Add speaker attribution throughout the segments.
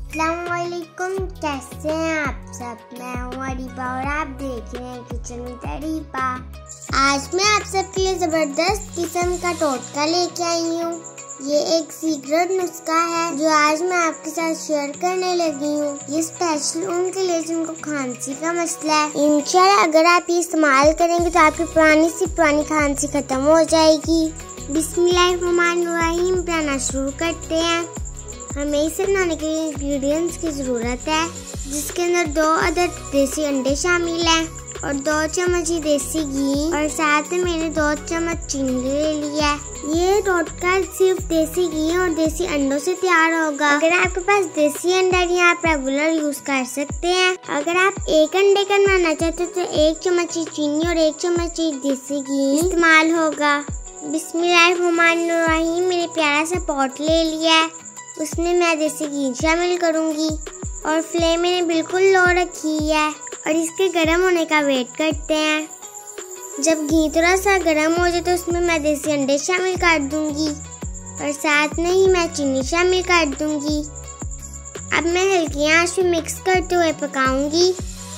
Speaker 1: अस्सलामुअलैकुम, कैसे हैं आप सब। मैं हूँ अरीबा और आप देख रहे हैं किचन विद अरीबा। आज मैं आप सबके लिए ज़बरदस्त किस्म का टोटका लेके आई हूँ। ये एक सीक्रेट नुस्खा है जो आज मैं आपके साथ शेयर करने लगी हूँ। ये स्पेशल उनके लिए जिनको खांसी का मसला है। इंशाल्लाह अगर आप ये इस्तेमाल करेंगे तो आपकी पुरानी खांसी खत्म हो जाएगी। बिस्मिल्लाहिर्रहमानिर्रहीम, बनाना शुरू करते हैं। हमें इसे बनाने के लिए इंग्रेडिएंट्स की ज़रूरत है, जिसके अंदर 2 अदद देसी अंडे शामिल हैं और 2 चम्मच देसी घी और साथ में मैंने 2 चम्मच चीनी ले लिया है। ये टोटका सिर्फ देसी घी और देसी अंडों से तैयार होगा। अगर आपके पास देसी अंडा नहीं, आप रेगुलर यूज कर सकते हैं। अगर आप 1 अंडे का बनाना चाहते हो तो 1 चम्मच चीनी और 1 चम्मच देसी घी इस्तेमाल होगा। बिस्मिल्लाहिर्रहमानिर्रहीम, मैंने प्यारा सा पॉट ले लिया है, उसमें मैं देसी घी शामिल करूंगी और फ्लेम मैंने बिल्कुल लो रखी है और इसके गर्म होने का वेट करते हैं। जब घी थोड़ा सा गर्म हो जाए तो उसमें मैं देसी अंडे शामिल कर दूंगी और साथ में ही मैं चीनी शामिल कर दूंगी। अब मैं हल्की आंच पे मिक्स करते हुए पकाऊंगी।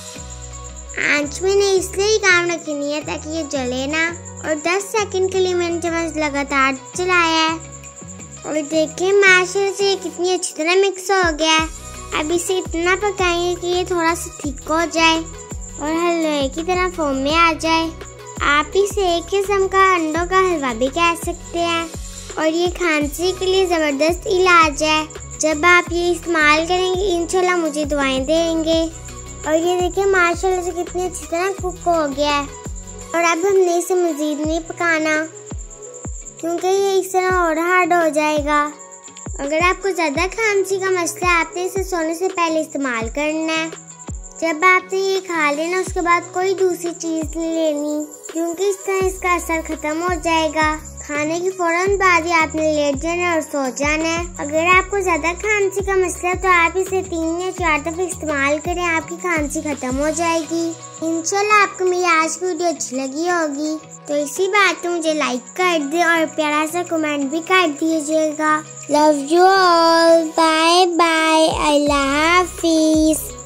Speaker 1: आंच मैंने इसलिए ही काम रखनी है ताकि ये जले ना, और 10 सेकंड के लिए मैंने चम्मच लगातार चलाया है और देखिए माशाल्लाह से कितनी अच्छी तरह मिक्स हो गया है। अब इसे इतना पकाएंगे कि ये थोड़ा सा थिक हो जाए और हलवे की तरह फॉर्म में आ जाए। आप इसे एक किस्म का अंडों का हलवा भी कह सकते हैं और ये खांसी के लिए ज़बरदस्त इलाज है। जब आप ये इस्तेमाल करेंगे इंशाल्लाह मुझे दुआएं देंगे। और ये देखिए माशाल्लाह से कितनी अच्छी तरह कुक हो गया है और अब हमने इसे मज़ीद नहीं पकाना क्योंकि ये इस तरह और हार्ड हो जाएगा। अगर आपको ज़्यादा खांसी का मसला है, आपने इसे सोने से पहले इस्तेमाल करना है। जब आपने ये खा लेना उसके बाद कोई दूसरी चीज़ नहीं लेनी, क्योंकि इस तरह इसका असर खत्म हो जाएगा। खाने के फौरन बाद ही आपने लेट जाना है और सो जाना है। अगर आपको ज़्यादा खांसी का मसला है तो आप इसे 3 या 4 दफ़े इस्तेमाल करें, आपकी खांसी खत्म हो जाएगी। इंशाल्लाह आपको मेरी आज की वीडियो अच्छी लगी होगी, तो इसी बात पे मुझे लाइक कर दे और प्यारा सा कमेंट भी कर दीजिएगा। Love you all, bye bye, अल्लाह हाफिज।